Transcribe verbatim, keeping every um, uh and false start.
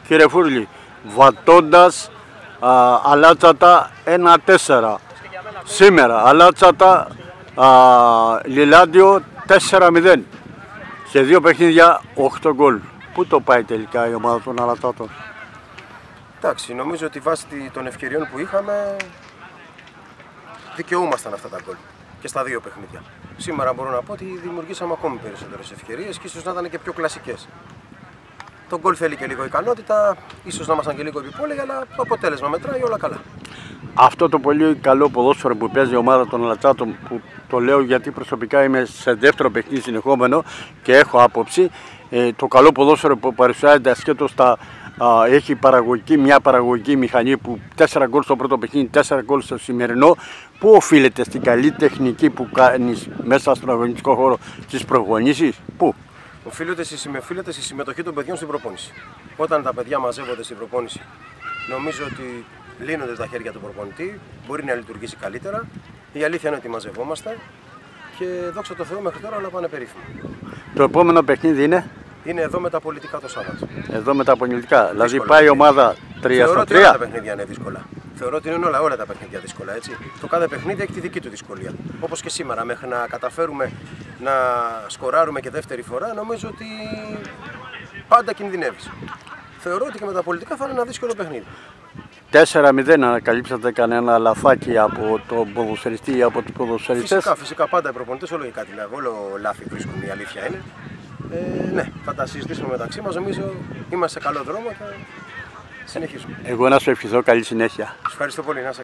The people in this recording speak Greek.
κύριε Φούρλη, βατώντας α, αλάτσατα ένα τέσσερα. Σήμερα αλάτσατα α, Λιλάντιο τέσσερα μηδέν. Σε δύο παιχνίδια οκτώ γκολ. Πού το πάει τελικά η ομάδα των αλατσάτων? Εντάξει, νομίζω ότι βάσει των ευκαιριών που είχαμε δικαιούμασταν αυτά τα γκολ και στα δύο παιχνίδια. Σήμερα μπορώ να πω ότι δημιουργήσαμε ακόμη περισσότερες ευκαιρίες και ίσως να ήταν και πιο κλασικές. Το γκολ θέλει και λίγο ικανότητα, ίσως να ήμασταν και λίγο επιπόλαιοι, αλλά το αποτέλεσμα μετράει, όλα καλά. Αυτό το πολύ καλό ποδόσφαιρο που παίζει η ομάδα των αλατσάτων, που το λέω γιατί προσωπικά είμαι σε δεύτερο παιχνίδι συνεχόμενο και έχω άποψη, ε, το καλό ποδόσφαιρο που παρουσιάζεται ασχέτως τα Α, έχει παραγωγική, μια παραγωγική μηχανή που τέσσερα γκολ στο πρώτο παιχνίδι, τέσσερα γκολ στο σημερινό. Πού οφείλεται? Στην καλή τεχνική που κάνεις μέσα στον αγωνιστικό χώρο, στις προπονήσεις? Πού? Οφείλεται στη, οφείλεται στη συμμετοχή των παιδιών στην προπόνηση. Όταν τα παιδιά μαζεύονται στην προπόνηση, νομίζω ότι λύνονται τα χέρια του προπονητή, μπορεί να λειτουργήσει καλύτερα. Η αλήθεια είναι ότι μαζευόμαστε και δόξα τω Θεώ μέχρι τώρα όλα πάνε περίφημα. Το επόμενο παιχνίδι είναι? Είναι εδώ με τα πολιτικά το Σάββατο. Εδώ με τα πολιτικά. Δύσκολα. Δηλαδή πάει η ομάδα τρία στα τρία. Θεωρώ ότι όλα τα παιχνίδια είναι δύσκολα. Θεωρώ ότι είναι όλα, όλα τα παιχνίδια δύσκολα. Έτσι. Το κάθε παιχνίδι έχει τη δική του δυσκολία. Όπως και σήμερα, μέχρι να καταφέρουμε να σκοράρουμε και δεύτερη φορά, νομίζω ότι πάντα κινδυνεύεις. Θεωρώ ότι και με τα πολιτικά θα είναι ένα δύσκολο παιχνίδι. τέσσερα μηδέν, ανακαλύψατε κανένα λαφάκι από τον ποδοσφαιριστή ή από τους ποδοσφαιριστές? Φυσικά, φυσικά πάντα οι προπονητές όλο και κάτι λέγουν. Όλο λάθη βρίσκουν, η αλήθεια είναι. Ε, ναι, θα τα συζητήσουμε μεταξύ μας. Νομίζω είμαστε σε καλό δρόμο και συνεχίζουμε. Εγώ να σου ευχηθώ καλή συνέχεια. Ευχαριστώ πολύ. Να